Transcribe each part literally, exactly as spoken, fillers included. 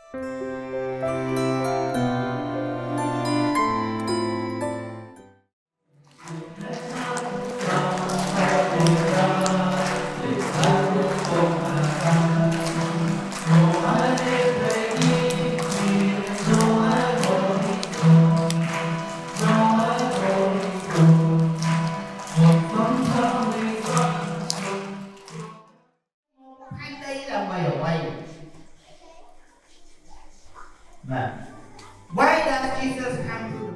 Why does Jesus come to the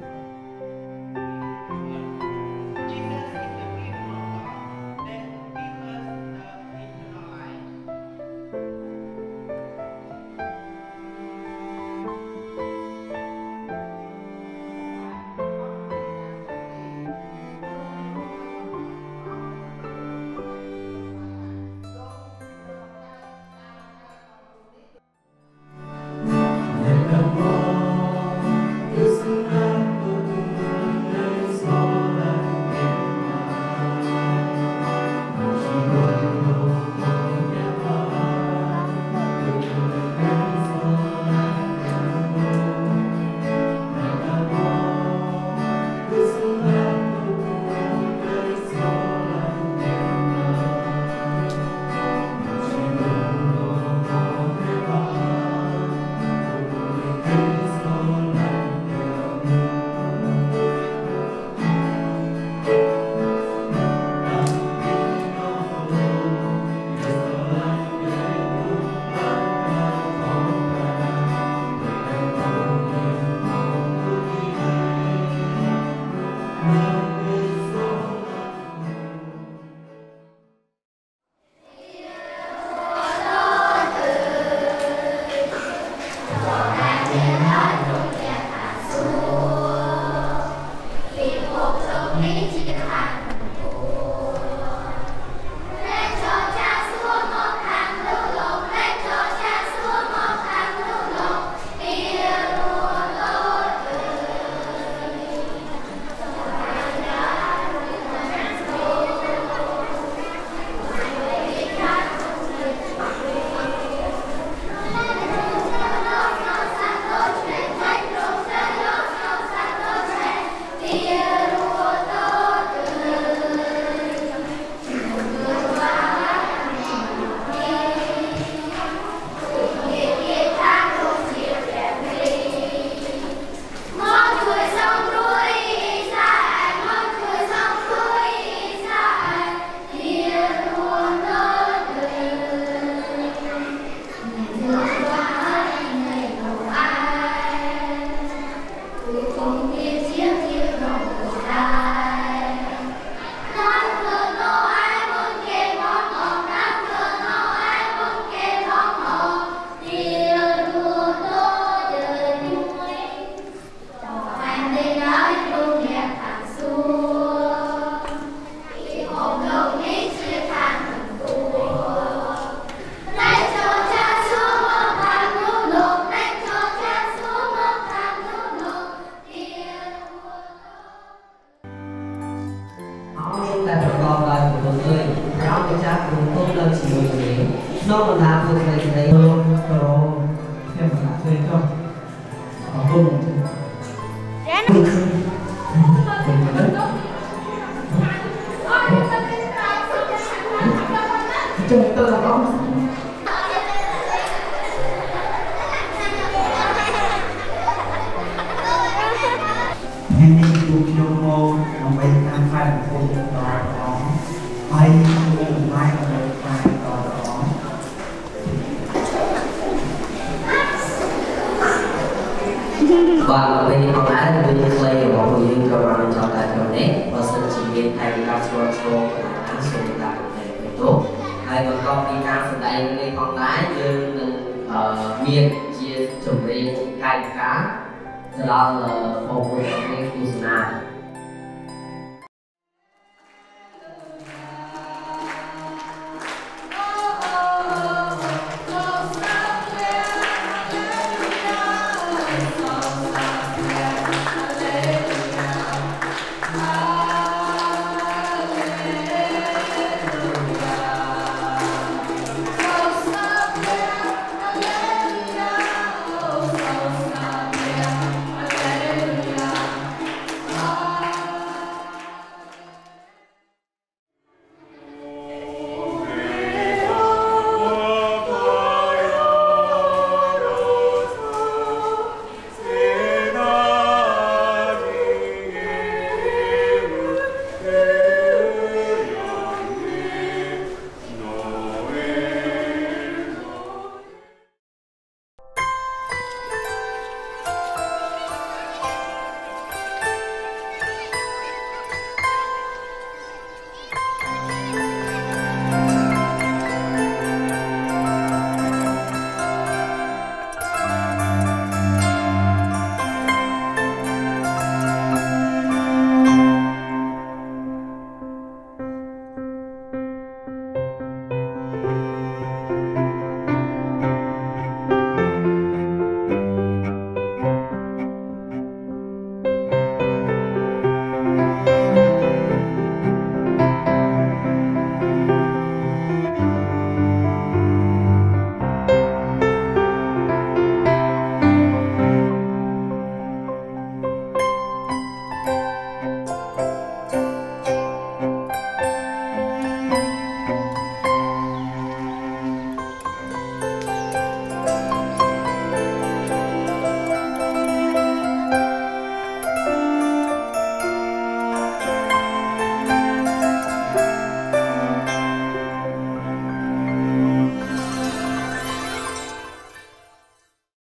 Jesus is the King of God that gives us the eternal life. Nó còn làm được này đấy cho thêm một lạc thêm không? Ở cùng chúng tôi là có nên đi chụp video mô nó mới làm phải một cuộc đó đó hay một mai một mai đó đó và ở đây con đã được đi play ở một người dân cho bạn cho ta cho nét và sự chỉ biết thay các số số của các số ta để về tốt hay còn con đi ra phần đây nên con lái như miền chia chuẩn bị canh cá do đó là một buổi tập nên